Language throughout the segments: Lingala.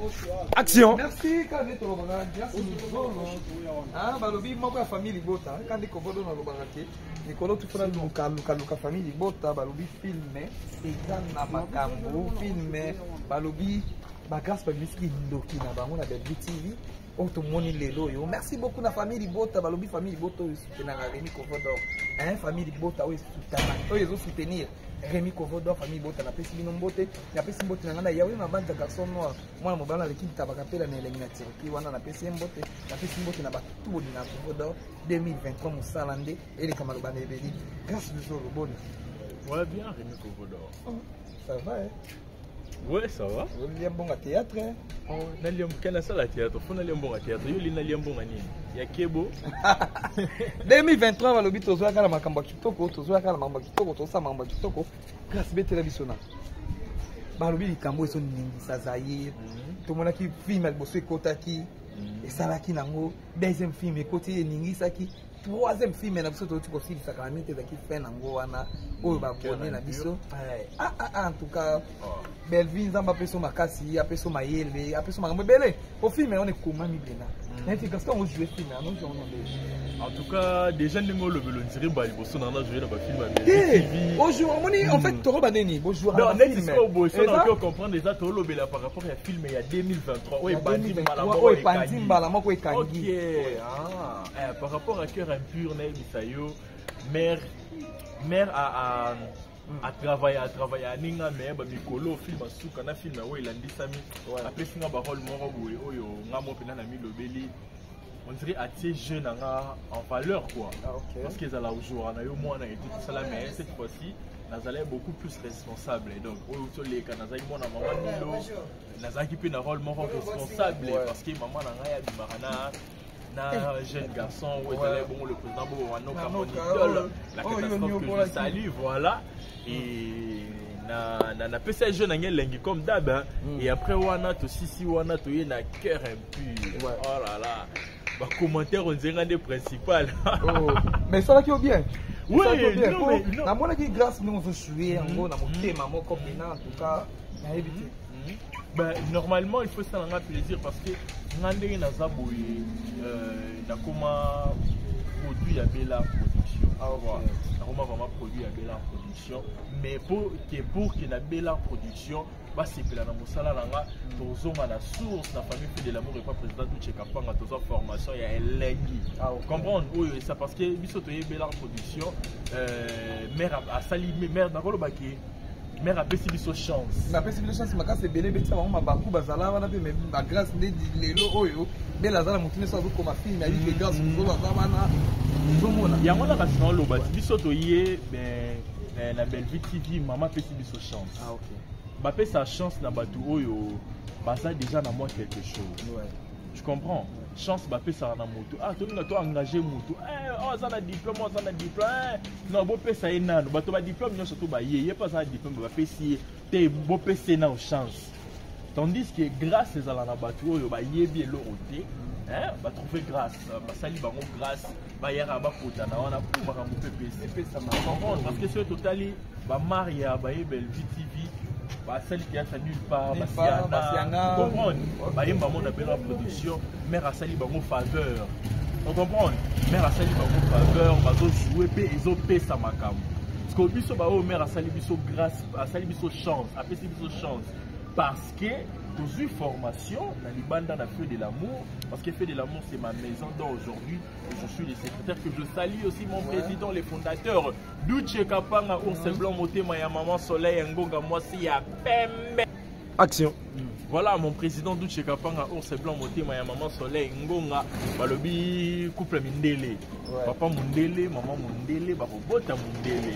Action. Merci quand tu ah balobi moko ya famille libota quand ndeko bodo na lobarate nikolo tu fera luka famille libota balobi filme ezana makambo filme balobi ba grâce par miski ndoki na bango na Belle TV auto moni lelo yo merci beaucoup na famille libota balobi famille libota soutenir Rémi Kovodor hein famille libota oui soutenir ils soutenir Rémi Kovodor famille libota na pesi bino mbote na pesi mbote na ngana yawe na banda garçon noir mwana mobala na kinta bakapela na elengina tirki wana na pesi mbote na batu na Kovodor 2023 musalande ele kama lobana ebeli grâce du jour bon ouais bien Rémi Kovodor ça va hein. Ouais, ça va. Vous avez un bon théâtre. Oh, n'allions qu'à la salle à théâtre. Faut n'allions bon à théâtre. Yo n'allions bon à nini. Ya kebo. 2023 balobi tozoa kala makambo kitoko, tozoa kala makambo kitoko, tosa makambo kitoko. Grâce be télévision. Balobi likambo eso ningi sazaye. Tomona ki film alboso ekotaki. Esalaki nango deuxième film ekoti ningi saki. Troisième film na biso toti kosi sakamite za ki fin nango wana oyo ba bonne na biso. En tout cas Belvin Zamba peso makasi, apeso mayele, apeso makambo bele. Au film on est comment mi bena. Neti parce qu'on joue film non on en tout cas déjà ndingo le belo ndiri ba liboso na jouer dans ba film à TV. Aujourd'hui en fait toro baneni bo jouer dans film. Non, c'est beau, ça on peut comprendre déjà toro le bela par rapport à film il y a 2023. Oui, bandi mbala moko. Oui, bandi mbala moko ekangi. OK. Par rapport à Cœur impur na bisayo mère a travaillé à ninga mais ba mikolo film asuka na film oyo elandisami après singa ba rôle moko boye oyo ngamo pena na milobeli on dirait attirer jeune en valeur quoi parce qu'ils allaient aujourd'hui na yo mwana et tout ça là mais cette fois-ci nazalé beaucoup plus responsable donc oyo to les kanazai mona maman nilo nazaki pe na rôle moko responsable parce que maman na ngaya bimarana na jeune garçon où est bon le président Boano comme idole la catastrophe que je salue voilà et na pesa jeune ngelengi comme d'hab et après wana to sisi wana to ye na cœur impur oh là là ba commentaire on dirait des principales mais ça là qui est bien oui non na mona qui grâce nous veut jouer en gros na motema moko bina en tout cas na éviter. Ben, normalement, il faut ça en plaisir parce que Nandé Nazaboui n'a comment produit à Bella Production. N'a vraiment produit à Bella Production. Mais pour qu'il y ait Bella Production, c'est que la Moussala Langa, Tozoma la source, la famille fait de l'amour et pas président de Tchekapanga, Tozo formation, il y a Elengi. Comprendre? Oui, c'est parce que Bissotoye Bella Production, mère a sali, mère n'a pas le baquet. Mère a pété de chance. Na pété de chance, ma casse est belle, bête, ma bakou, bazala, wana pe, mais ma grâce n'est lelo oyo. Belle azala moutine so comme ma fille, mais il fait grâce aux autres azamana. Zomona. Ya mona ka sino lo bati biso to yé ben na Belle TV, maman pété de chance. Ah OK. Ba pe sa chance na batu oyo, baza déjà na moi quelque chose. Ouais. Tu comprends? Chance ba pe ça na moto. Ah to nga to engager moto. Oh ça na diplôme, ça na diplôme. Non bo pe ça enano. Ba to ba diplôme nyo surtout ba yé pas ça diplôme ba pe si te bo pe c'est na chance. Tandis que grâce à la batu oyo ba yé bien l'oroté, ba trouver grâce, ba sali bango grâce, ba yara ba kota na wana pour ba mo pe ça ma comprendre parce que c'est totali ba Maria ba yé Belle TV. Bah celle qui a ça nulle part, Basiana, tu comprends? Bah il m'a mon appel en production, mère a sali bango faveur, tu comprends? Mère a sali bango faveur, bazo jouer pe ils ont payé ça makam. Parce que biso ba mère a sali biso grâce, a sali biso chance, a payé biso chance, parce que tous une formation dans les bandes dans la Feu de l'amour, parce que Feu de l'amour c'est ma maison dont aujourd'hui je suis le secrétaire que je salue aussi mon président, les fondateurs Duche Kapanga, Ours Blanc, Motema, ya Maman Soleil, Ngonga, moi si ya Pembe. Action. Voilà mon président Duche Kapanga, Ours Blanc, Motema, ya Maman Soleil, Ngonga, Balobi, couple Mindele. Papa Mundele, maman Mundele, Bota Mundele.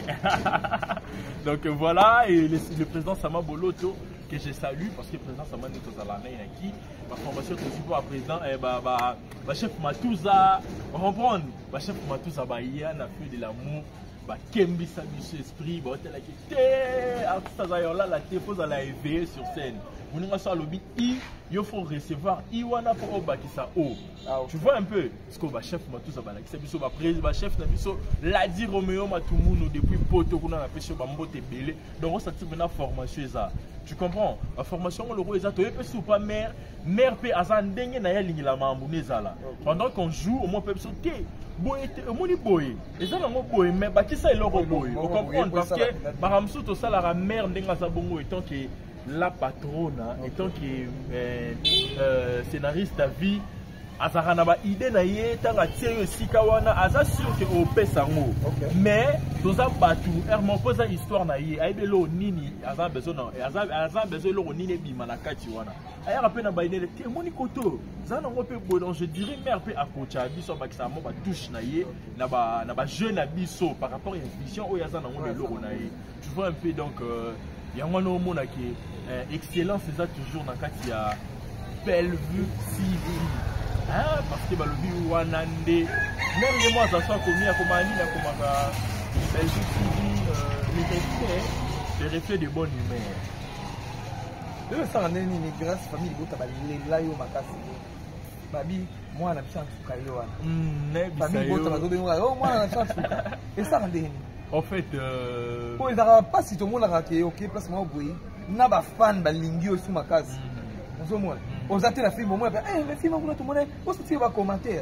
Donc voilà, et le président Sama Boloto, que je salue parce que le président Sama Neto Zalana qui ma formation est aussi pour le président chef Matouza, on comprend, chef Matouza Baïa n'a fait de l'amour, Kembi Sabisu Esprit, la té, la té, faut la éveiller sur scène. moninga so alobi i yo faut recevoir i wana po obakisa o. Tu vois un peu ce que ba chef matuza balakisa biso ba président ba chef na biso la di Romeo Matumunu depuis poto kuna na pêche ba mbote belé donc on s'active na formation eza. Tu comprends? La formation le roi est to ou pas mère pe azandenge na ya lingila mambu nezala. Pendant qu'on joue au moins peut sauter. Boy moni boy. Eza na mo boy mais ba kisa eloko boy. On comprend parce que baramsu to sala la mère ndenga za bongo étant que la patronne étant que scénariste à vie azara ba idée na ye tanga tie sika wana aza sûr que au pesango mais toza batu hermo posa histoire na ye aibelo nini aza besoin aza besoin lo nini bima na kati wana aya rapé na ba idée te moni koto zana ngo pe bon je dirais mère pe akocha biso ba kisa mo ba touche na ye na ba jeune biso par rapport à une vision o yaza na ngo lo na ye tu vois un peu donc yango no mona ki excellence eza toujours na kati ya Bellevue TV. Ah, parce que balobi wanande même moi ça soit commis à komani na komaka Bellevue TV les reflets de bonne humeur. Le ça nini ni grâce famille bota balela yo makasi. Babi moi na pisa tuka yo wana. Famille bota bazo benga oh moi na pisa tuka. Et ça ndeni. En fait pour ils aura pas si tout le monde a raté OK place moi boyi. Na ba fan balingi aussi makasi. Aux athées la film au moins le film on tout le monde on se tire va commentaire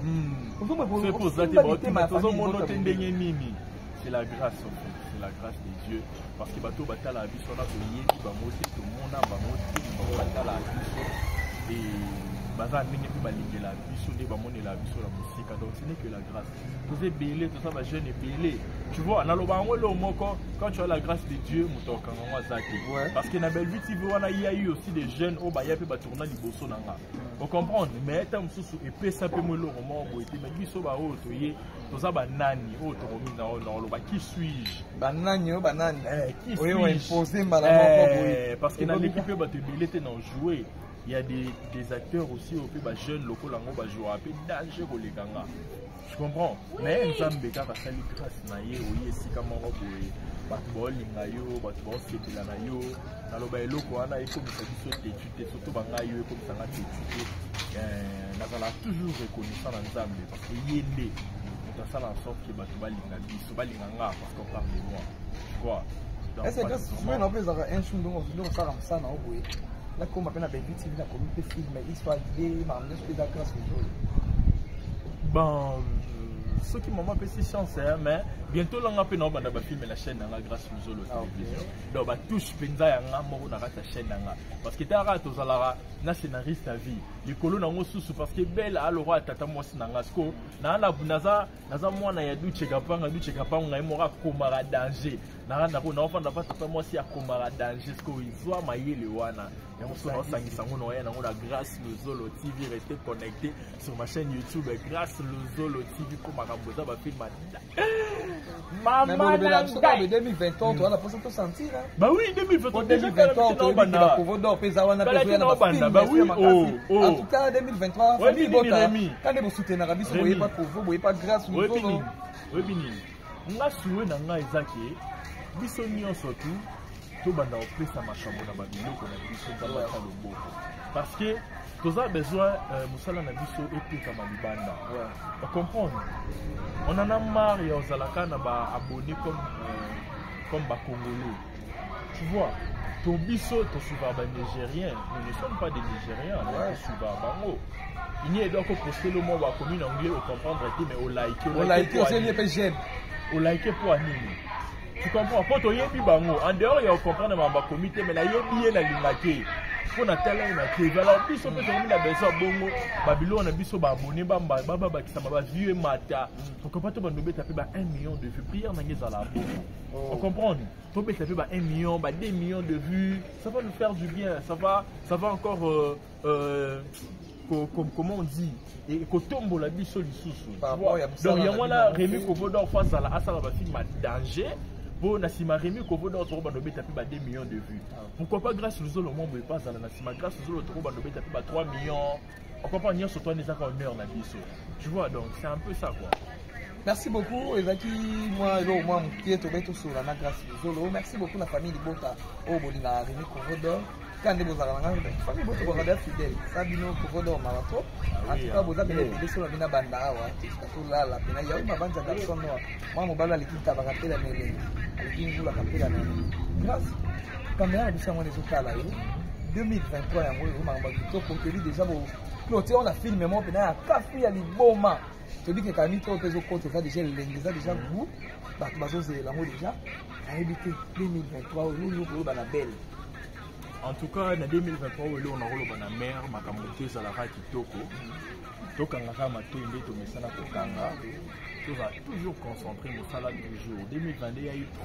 c'est la grâce en fait c'est la grâce de Dieu parce que bateau batala la biso na ko yebi ba moti tout le monde ba moti batala la biso et baza ndenge pe balingela biso nde ba monela biso la musique donc ce n'est que la grâce vous êtes belé tout ça ba jeune est belé tu vois na loba ngo lo moko quand tu as la grâce de Dieu mutoka ngo zaki parce que na Bellevue TV wana il y a eu aussi des jeunes au ba ya pe ba tourner liboso nanga vous comprenez mais tant mususu et pe ça pe mo lo roman bo été mais biso ba o to ye to za ba nani o to romi na lo ba qui suis-je ba nani o ba nani qui oui on imposer malama parce que dans l'équipe ba te belé te non jouer. Il y a des acteurs aussi au pays jeunes locaux là on va jouer un peu danger pour les ganga. Je comprends. Mais nous avons béka parce que les grâce naïe oui si comme on va batball lingayo batball c'est la nayo na lo ba eloko ana iko biso d'étude surtout banga yo comme ça na étude na la toujours reconnaissant dans Nzambe parce que yende on ça en sorte que batu balinga biso balinganga parce qu'on parle de moi. Quoi? Est-ce que tu veux non plus un chou donc ça comme ça na oboye. Là, comme on appelle la Bellevue TV, la communauté film, histoire d'idées, marmonnage, de la classe. Bon, ceux qui m'ont appelé si chance, mais bientôt, on va faire un film la chaîne dans la grâce de Zolo télévision. Donc, on va toucher Penza et on va la chaîne. Parce que tu as raté aux scénariste à vie. Les colons n'ont pas sous parce que Belle a le roi Tata Mosi Nangasko. Nana Bunaza, Naza Moana Yadu Chekapanga, Du Chekapanga, Mora Komara danger. Nana Nafan n'a pas Tata Mosi à Komara danger. Ce qu'ils soient maillés le Wana. Et on se rend la grâce le Zolo TV, restez connecté sur ma chaîne YouTube. Grâce le Zolo TV, comme Maramboza va filmer. Maman, 2023, tu vas la poser tout sentir. Bah oui, 2023, déjà, tu vas en tout cas, 2023, famille Bota, quand vous soutenez la vie, vous ne voyez pas grâce. Oui, Bini. Oui, Bini. On a souhaité dans la Isaki, Bissonion surtout, tout le monde a pris sa machambo dans la vidéo qu'on a vu dans le beau. Parce que tu as besoin de Moussala Nabiso et puis Kamalibanda. Tu comprends? On en a marre et on a abonné comme Congolais. Tu vois? Ton biso, ton souvent Nigérien, nous ne sommes pas des Nigériens, nous sommes Bango. Il y a donc poster le mot commune anglais au comprendre, mais au like. Au like, aussi, il y a pas j'aime. Au like pour animer. Tu comprends? Quand tu y es Bango, en dehors, il y a comprendre ma comité, mais là, il y a bien la ligne. Pour na tala ina TV alors biso pe tomi na beso bongo Babylone na biso ba abonné ba qui ça va vieux mata on comprend to ba ndobe taper ba 1 million de vues prière na ngeza la on comprend to be taper ba 1 million ba 2 millions de vues ça va nous faire du bien ça va encore comment on dit et kotombo la biso lisusu donc il y a moi là Rémi Kovodor face à la asala ba film danger. Bon, Nassima Rémi Kovoda autour de 2 millions de vues. Pourquoi pas grâce au Zolo, mon pas à la Nassima, grâce au Zolo autour de 3 millions. On comprend pas sur toi les accords honneur na biso. Tu vois donc c'est un peu ça quoi. Merci beaucoup Ezaki moi qui est tombé tout sur la grâce au Zolo. Merci beaucoup la famille Libota au Bolina Rémi Kovoda. quand vous avez la famille, vous avez fidèle. Ça, bino, pour vous dormir à toi. En tout cas, vous avez des sur la bina banda. Tout là, la pena. Il y a une bande de garçons noirs. Moi, mon bala, l'équipe t'a rappelé la mêlée. L'équipe vous l'a rappelé la mêlée. Grâce. Quand même, vous savez, on est au cas là. 2023, pour te dire déjà, on a filmé, moi, on a café à l'iboma. Tu dis que quand tu as côté ça déjà déjà vous, bah c'est l'amour déjà. A évité 2023 on a la belle. En tout cas, en 2023 on a eu la mer, makamote ça la kitoko. Donc on a mato inde to mesana ko kanga. Tu vas toujours concentrer sur ça là toujours. 2022 il y a eu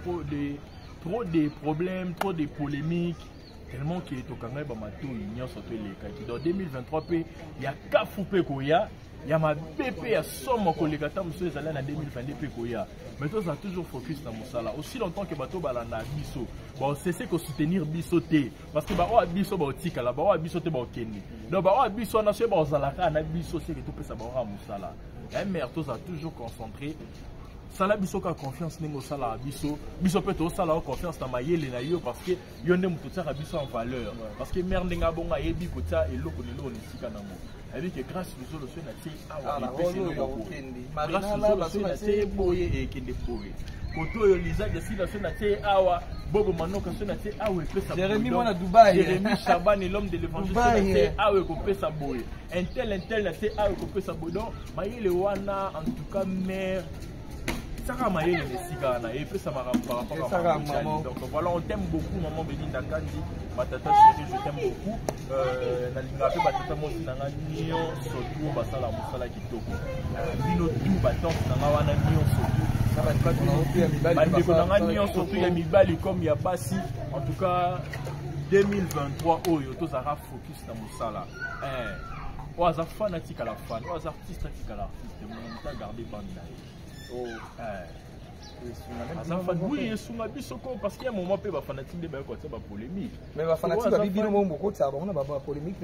trop de problèmes, trop de polémiques. Tellement que tokanga ba mato ignon surtout les kaki. Dans 2023 il y a kafupe koya. Il y a ma BP à somme collègue tam sur les années 2022 pe koya. Mais toi ça toujours focus dans mosala. Aussi longtemps que bato balanda biso. Bon c'est que soutenir biso té parce que ba o biso ba otika là ba o biso té ba okeni. Donc ba o biso na se ba ozalaka na biso c'est que tout peut ça ba o mosala. Et mère toi ça toujours concentré. Sala biso ka confiance ningo sala biso biso peut to sala confiance na mayele na yo parce que yo ndem to tsaka biso en valeur parce que mère ndinga bonga yebi ko tsa eloko lelo ni sika na mo avec que grâce aux autres na ti awa grâce aux autres na ti boye e kende boye koto yo liza de sila na ti awa bobo manoka na ti awa pesa Jérémy mona Dubaï Jérémy Chaban et l'homme de l'évangile na ti awa ko pesa boye un tel na ti awa ko pesa boye donc mayele wana en tout cas mère Sarah Maye et puis ça m'a rapport à maman. Donc voilà, on t'aime beaucoup, maman Belinda Kandi, ma tata chérie, je t'aime beaucoup. Na fait batata mo sinanga nion surtout basala musala kitoko. Bino tout baton sinanga wana nion surtout. Ça va pas dire nion surtout ya mibali comme ya basi. En tout cas 2023 oyo to zara focus na musala. O azar fanatique à la fan, o azar artiste à l'artiste, mon ta garder banda. Oh, oui, parce qu'il y a un moment où les fanatiques de la polémique. Mais les fanatiques de polémique.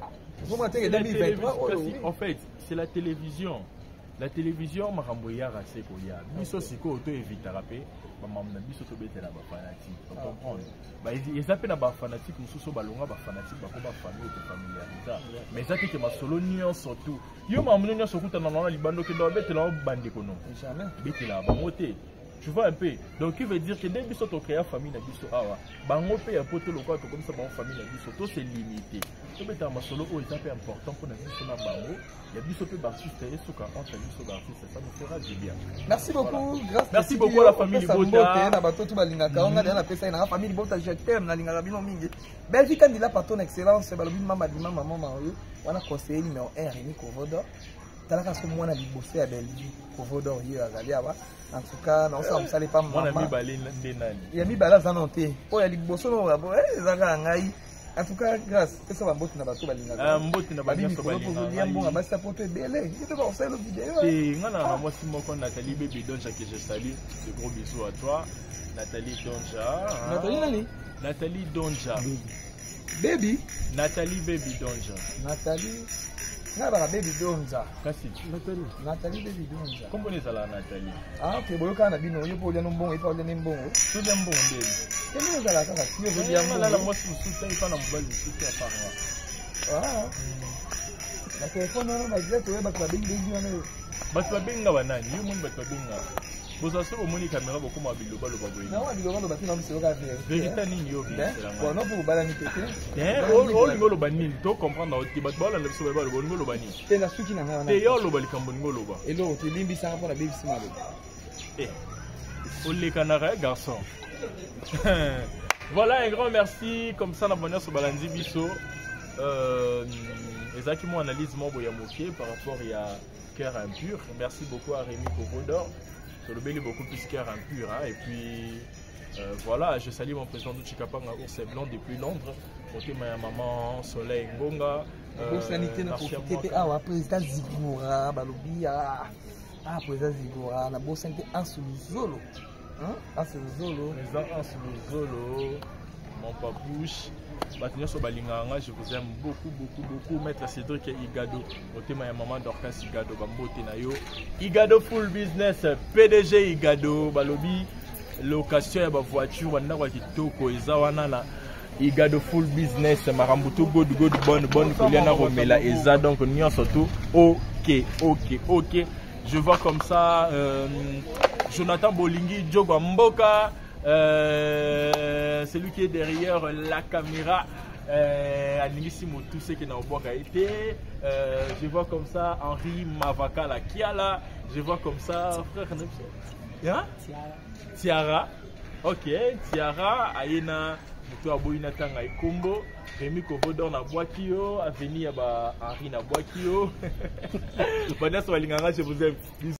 En fait, c'est la télévision. La télévision, Maramboya, Rasekoya. Biso Siko, auto évite à rapper. Maman, Biso Tobete, la fanatique. Vous comprenez? Ils appellent la fanatique, nous sommes balonga, fanatique, comme famille, familiarité. Mais ça, c'est ma solo nuance surtout. Yo, ma nuance surtout, dans le bando qui doit être là, bande kono. Jamais. Bête là, bamoté. Tu vois un peu. Donc, il veut dire que dès que tu crées une famille, tu as un peu de local comme ça, une famille, tout c'est limité. Tu peux ma solo, c'est important pour nous. Il y a des choses d'artistes et ce entre les artistes, ça nous fera du bien. Merci beaucoup. Merci beaucoup à la famille Bota. La famille Bota, je t'aime. Belgique, quand il a pas ton excellence, c'est maman, on a conseillé numéro 1, Rémi Kovodo. Talaka so mwana libosé à Belgique Kovodo hier à Galiawa. En tout cas, non ça me salait pas maman. On a mis balé ndenali. Il a mis bala zanonté. Oh ya liboso no rabo ezaka ngai. En tout cas, grâce pesa ba mboti na bato balinga. Mboti na ba nyoso balinga. Bon ba sa poto belé. Il te va faire le vidéo. Et ngana na moi si moko Nathalie Baby Donja que je salue. De gros bisous à toi. Nathalie Donja. Nathalie nani? Nathalie Donja. Baby. Nathalie Baby Donja. Nathalie. Naba Baby Donja. Kasi. Nathalie Baby Donja. Comment on est là Nathalie? Ah ok, boyo kana bino yo po le nombon e pa le nombon. Tout le monde ndeli. Kemi ozala kaka si yo bien mo. La moi sous ça pas na mobile sous à part. Ah. La téléphone non ba dire to ba ka bingi wana. Ba to binga banani? Yo mon ba to binga. Vous avez au moni caméra beaucoup ma bilo balo bagoyi. Non, bilo balo bati na mseo ka faire. Vérité nini yo bi. Bon, non pour bala ni tete. Oh ngolo banini to comprendre au tibat bala na biso balo ngolo bani. Te na suki na ngana. Te yo lo bali kambo ngolo ba. Elo te limbi sa pour la baby simalo. Les Canaries, garçon. Voilà, un grand merci. Comme ça, on a bonheur sur Balandi Bisso. Exactement, analyse mon boyamoké par rapport à cœur impur. Merci beaucoup à Rémi Kovodor. Sur le bel beaucoup plus cœur impur. Hein. Et puis, voilà, je salue mon président de Chikapanga, Ours Blanc depuis Londres. Côté ma maman Soleil Ngonga. Sanité, président Zigora, Balobia. Ah, président Zigora, la bonne santé en sous Zolo. Président en sous Zolo, mon papouche. Je vous aime beaucoup. Maître Cédric Igado, au thème de maman Dorcas Igado, Bambote Nayo. Igado Full Business, PDG Igado, Balobi, location de voiture, Wanda Kitoko, Ezawanana. il garde full business marambutu good bonne Koliana Romela et ça donc nous surtout ok je vois comme ça Jonathan Bolingi Diogo Mboka celui qui est derrière la caméra Aningisi tout ce qui n'a pas été je vois comme ça Henri Mavaka la Kiala je vois comme ça frère Tiara ok Tiara Aina Mutu Aboina Tanga Ikombo Rémi Kovodor na Boakio Avenir ba Henri na Boakio Vanessa Walinganga je vous aime.